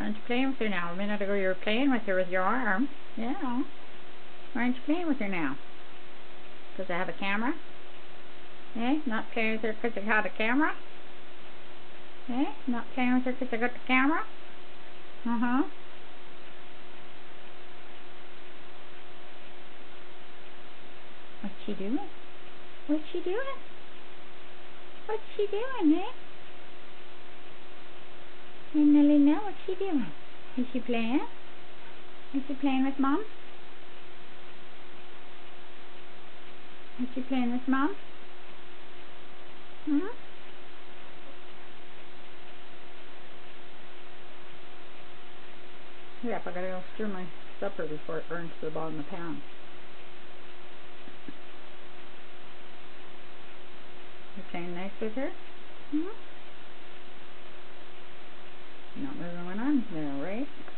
aren't you playing with her now? A minute ago you were playing with her with your arm. Yeah. Why aren't you playing with her now? Because I have a camera? Eh? Not playing with her because I got a camera? Eh? Not playing with her because I got the camera? Uh-huh. What's she doing? What's she doing? What's she doing, eh? Hey, Nelly, now what's she doing? Is she playing? Is she playing with Mom? Is she playing with Mom? Hmm? Yep, I gotta go stir my supper before it burns to the bottom of the pan. You playing nice with her? Hmm? Not moving when I'm there, right?